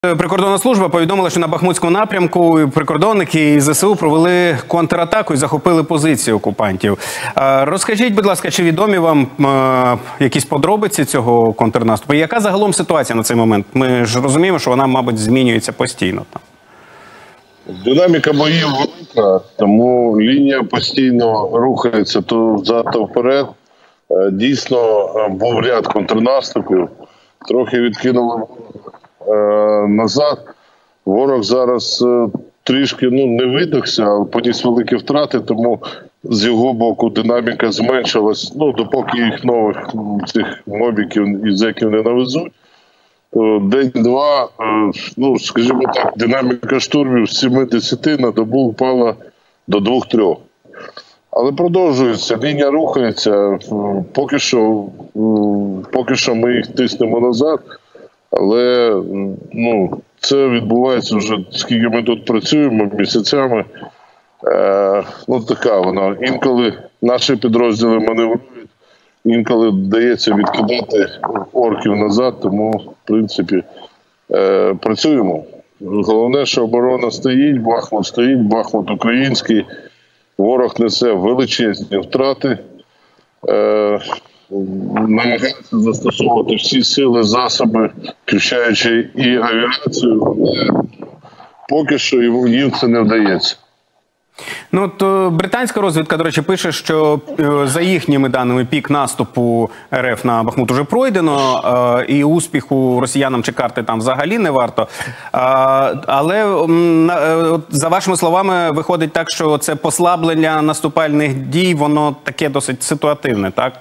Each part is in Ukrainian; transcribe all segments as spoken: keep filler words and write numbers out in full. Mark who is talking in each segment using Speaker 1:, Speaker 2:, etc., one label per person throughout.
Speaker 1: Прикордонна служба повідомила, що на Бахмутському напрямку прикордонники і ЗСУ провели контратаку і захопили позиції окупантів. Розкажіть, будь ласка, чи відомі вам якісь подробиці цього контрнаступу? І яка загалом ситуація на цей момент? Ми ж розуміємо, що вона, мабуть, змінюється постійно.
Speaker 2: Динаміка боїв велика, тому лінія постійно рухається то взад, то вперед. Дійсно, був ряд контрнаступів, трохи відкинули назад. Ворог зараз трішки ну, не видохся, але поніс великі втрати, тому з його боку динаміка зменшилась. Ну, допоки їх нових цих мобіків і зеків не навезуть. День-два, ну, скажімо так, динаміка штурмів з семи-десяти на добу впала до двох-трьох. Але продовжується, лінія рухається, поки що, поки що ми їх тиснемо назад, але ну, це відбувається вже, скільки ми тут працюємо, місяцями. Е, ну, така вона. Інколи наші підрозділи маневрують, інколи вдається відкидати орків назад, тому, в принципі, е, працюємо. Головне, що оборона стоїть, Бахмут стоїть, Бахмут український. Ворог несе величезні втрати, е, намагається застосовувати всі сили, засоби, включаючи і авіацію, але поки що їм це не вдається.
Speaker 1: Ну, то британська розвідка, до речі, пише, що за їхніми даними пік наступу РФ на Бахмут уже пройдено, і успіху росіянам чекати там взагалі не варто. Але за вашими словами виходить так, що це послаблення наступальних дій, воно таке досить ситуативне, так?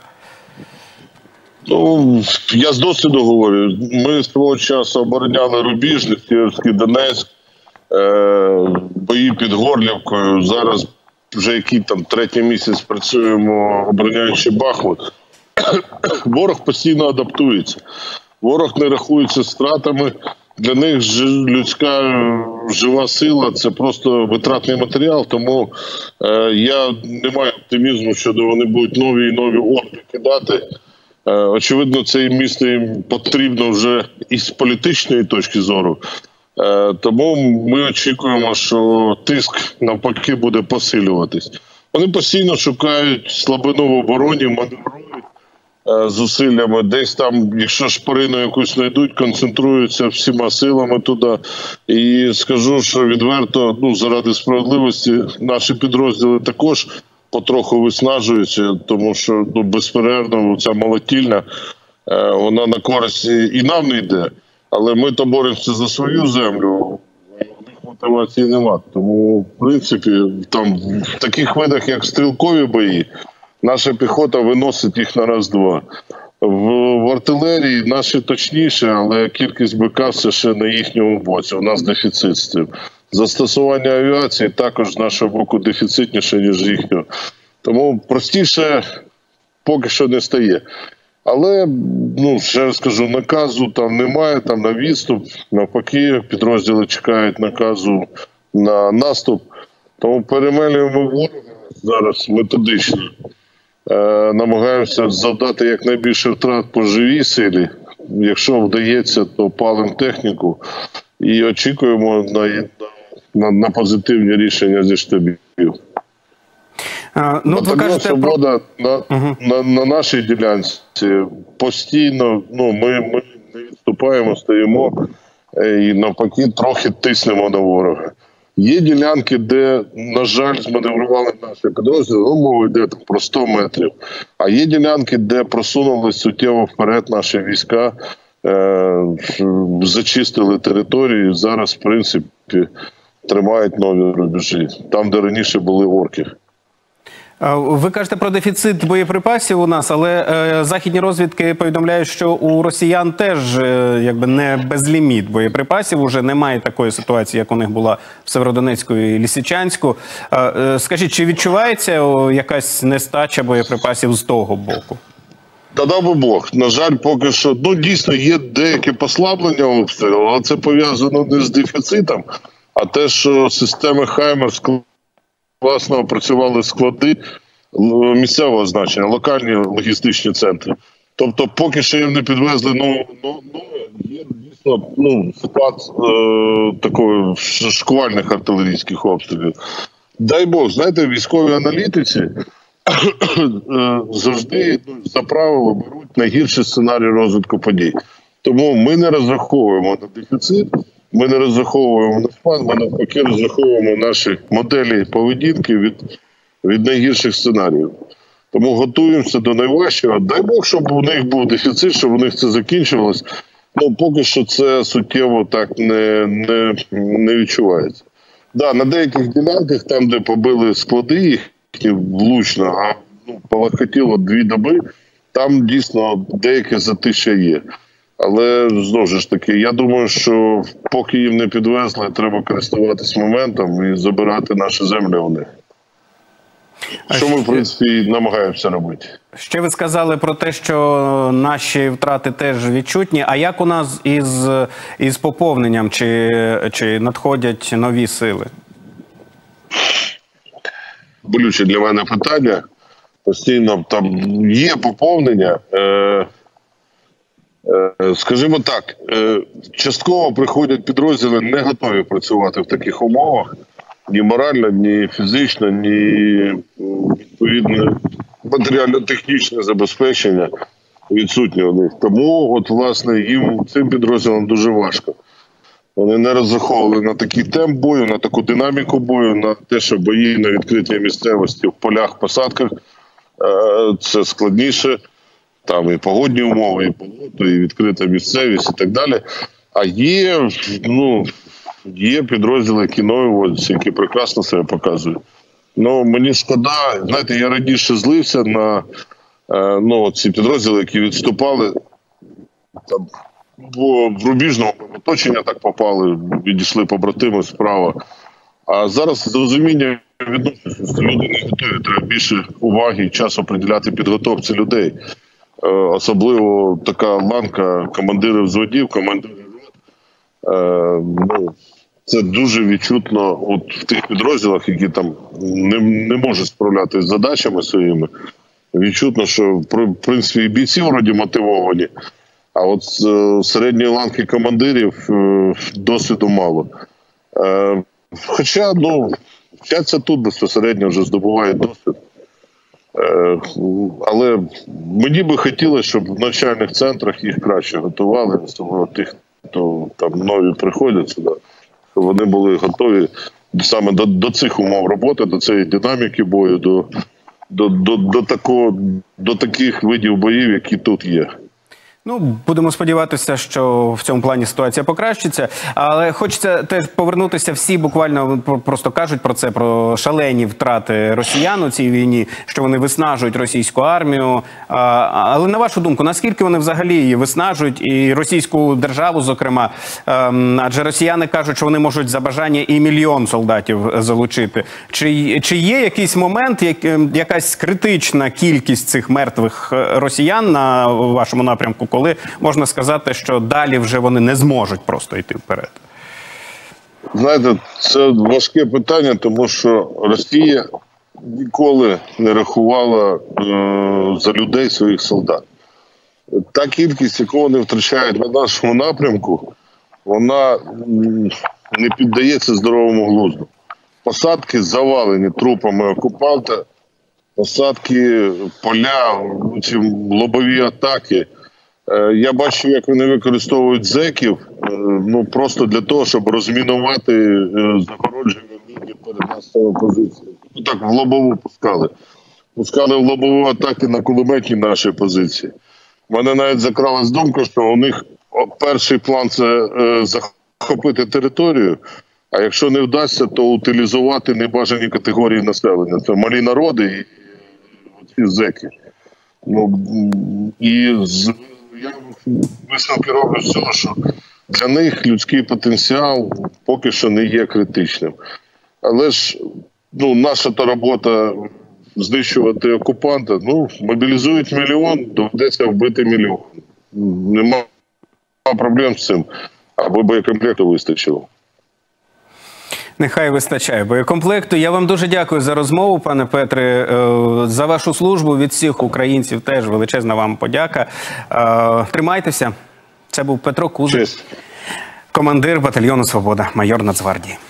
Speaker 2: Ну, я з досвіду говорю. Ми свого часу обороняли Рубіжник, Сєвєрський Донецьк, бої під Горлівкою. Зараз вже який там третій місяць працюємо, обороняючи Бахмут. Ворог постійно адаптується. Ворог не рахується стратами. Для них людська жива сила – це просто витратний матеріал, тому е, я не маю оптимізму, що вони будуть нові і нові орки кидати. Е, очевидно, це місто їм потрібно вже із політичної точки зору. Тому ми очікуємо, що тиск навпаки буде посилюватись. Вони постійно шукають слабину в обороні, маневрують зусиллями. Десь там, якщо шпарину якусь знайдуть, концентруються всіма силами туди. І скажу, що відверто, ну, заради справедливості, наші підрозділи також потроху виснажуються, тому що ну, безперервно ця молотільня, вона на користь і нам не йде. Але ми то боремося за свою землю, у них мотивації немає. Тому, в принципі, там в таких видах, як стрілкові бої, наша піхота виносить їх на раз-два. В, в артилерії наші точніше, але кількість БК все ще на їхньому боці. У нас дефіцит з цим. Застосування авіації також з нашого боку дефіцитніше, ніж їхнього. Тому простіше поки що не стає. Але, ну, ще раз кажу, наказу там немає, там на відступ, навпаки, підрозділи чекають наказу на наступ. Тому перемелюємо ворога зараз методично. Е, намагаємося завдати якнайбільше втрат по живій силі. Якщо вдається, то палимо техніку і очікуємо на, на, на позитивні рішення зі штабів. А, ну, ви кажете, свобода про... на, угу. на, на нашій ділянці постійно, ну, ми, ми не відступаємо, стоїмо і навпаки трохи тиснемо на ворога. Є ділянки, де, на жаль, зманеврували наші підрозділи, ну, мова йде там про сто метрів. А є ділянки, де просунулись суттєво вперед наші війська, е, зачистили територію, зараз, в принципі, тримають нові рубежі, там, де раніше були орки.
Speaker 1: Ви кажете про дефіцит боєприпасів у нас, але е, західні розвідки повідомляють, що у росіян теж е, якби не безліміт боєприпасів, уже немає такої ситуації, як у них була в Северодонецьку і Лисичанську. Е, е, скажіть, чи відчувається о, якась нестача боєприпасів з того боку?
Speaker 2: Та дав би Бог. На жаль, поки що, ну, дійсно, є деяке послаблення обстрілу, але це пов'язано не з дефіцитом, а те, що системи «Хаймерс» власне опрацювали склади місцевого значення, локальні логістичні центри. Тобто, поки що їм не підвезли нове, нове є дійсно ну, спад е, такої шквальних артилерійських обстрілів. Дай Бог, знаєте, військові аналітиці завжди ну, за правило беруть найгірший сценарій розвитку подій. Тому ми не розраховуємо на дефіцит, ми не розраховуємо на спад, ми навпаки розраховуємо наші моделі поведінки від, від найгірших сценаріїв. Тому готуємося до найважчого. Дай Бог, щоб у них був дефіцит, щоб у них це закінчилось. Ну, поки що це суттєво так не, не, не відчувається. Да, на деяких ділянках, там, де побили склади їхні влучно, а ну, полагодило дві доби, там дійсно деяке затища є. Але, знову ж таки, я думаю, що поки їм не підвезли, треба користуватись моментом і забирати наші землі у них. Що ми, в принципі, намагаємося робити.
Speaker 1: Ще ви сказали про те, що наші втрати теж відчутні. А як у нас із, із поповненням? Чи, чи надходять нові сили?
Speaker 2: Болюче для мене питання. Постійно там є поповнення. Е, е, скажімо так, е, частково приходять підрозділи, не готові працювати в таких умовах. Ні морально, ні фізично, ні відповідне матеріально-технічне забезпечення відсутнє у них. Тому, от, власне, їм цим підрозділам дуже важко. Вони не розраховували на такий темп бою, на таку динаміку бою, на те, що бої на відкритій місцевості, в полях, посадках – це складніше. Там і погодні умови, і погоду, і відкрита місцевість, і так далі. А є, ну, є підрозділи, які нові, які прекрасно себе показують. Ну, мені шкода, знаєте, я раніше злився на ну, ці підрозділи, які відступали, там, в рубіжному оточення так попали, відійшли побратими справа. А зараз з розумінням відношення, що люди не готові, треба більше уваги і часу приділяти підготовці людей. Особливо така ланка командирів взводів, командирів рот. Ну, це дуже відчутно от в тих підрозділах, які там не, не можуть справлятися з задачами своїми. Відчутно, що в принципі і бійці вроді мотивовані, а от з середньої ланки командирів досвіду мало. Хоча, ну, вчаться тут безпосередньо вже здобувають досвід. Але мені би хотілося, щоб в навчальних центрах їх краще готували, особливо тих, хто там нові приходять сюди, щоб вони були готові саме до, до цих умов роботи, до цієї динаміки бою, до, до, до, до, такого, до таких видів боїв, які тут є.
Speaker 1: Ну, будемо сподіватися, що в цьому плані ситуація покращиться. Але хочеться теж повернутися, всі буквально просто кажуть про це, про шалені втрати росіян у цій війні, що вони виснажують російську армію. Але на вашу думку, наскільки вони взагалі її виснажують, і російську державу, зокрема? Адже росіяни кажуть, що вони можуть за бажання і мільйон солдатів залучити. Чи, чи є якийсь момент, як, якась критична кількість цих мертвих росіян на вашому напрямку, коли можна сказати, що далі вже вони не зможуть просто йти вперед?
Speaker 2: Знаєте, це важке питання, тому що Росія ніколи не рахувала е, за людей своїх солдат. Та кількість, яку вони втрачають на нашому напрямку, вона не піддається здоровому глузду. Посадки завалені трупами окупанта, посадки, поля, ці лобові атаки. Я бачу, як вони використовують зеків, ну, просто для того, щоб розмінувати загородження лінії перед нашою позицією. Ну, так, в лобову пускали. Пускали в лобову атаки на кулеметні наші позиції. У мене навіть закралась думка, що у них перший план – це захопити територію, а якщо не вдасться, то утилізувати небажані категорії населення. Це малі народи і ці зеки. Ну, і з... Я висновки роблю з цього, що для них людський потенціал поки що не є критичним. Але ж ну, наша та робота знищувати окупанта, ну, мобілізують мільйон, доведеться вбити мільйон. Нема проблем з цим, аби боєкомплекту вистачило.
Speaker 1: Нехай вистачає боєкомплекту. Я вам дуже дякую за розмову, пане Петре, за вашу службу. Від всіх українців теж величезна вам подяка. Тримайтеся. Це був Петро Кузик. Командир батальйону «Свобода», майор Нацгвардії.